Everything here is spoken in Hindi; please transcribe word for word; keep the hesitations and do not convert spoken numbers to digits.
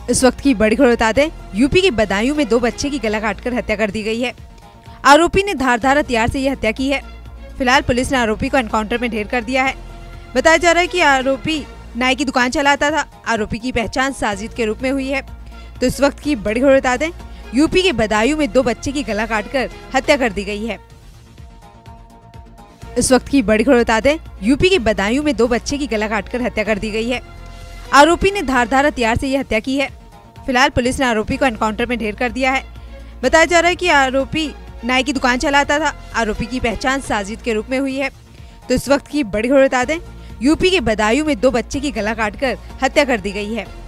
इस वक्त की बड़ी खबर बता दें, यूपी के बदायूं में दो बच्चे की गला काटकर हत्या कर दी गई है। आरोपी ने धारदार हथियार से यह हत्या की है। फिलहाल पुलिस ने आरोपी को एनकाउंटर में ढेर कर दिया है। बताया जा रहा है कि आरोपी नाई की दुकान चलाता था। आरोपी की पहचान साजिद के रूप में हुई है। तो इस वक्त की बड़ी खबर बता दें, यूपी के बदायूं में दो बच्चे की गला काटकर हत्या कर दी गई है। इस वक्त की बड़ी खबर बता दें, यूपी के बदायूं में दो बच्चे की गला काटकर हत्या कर दी गई है। आरोपी ने धारदार हथियार से यह हत्या की है। फिलहाल पुलिस ने आरोपी को एनकाउंटर में ढेर कर दिया है। बताया जा रहा है कि आरोपी नाई की दुकान चलाता था। आरोपी की पहचान साजिद के रूप में हुई है। तो इस वक्त की बड़ी खबर बता दें, यूपी के बदायूं में दो बच्चे की गला काटकर हत्या कर दी गई है।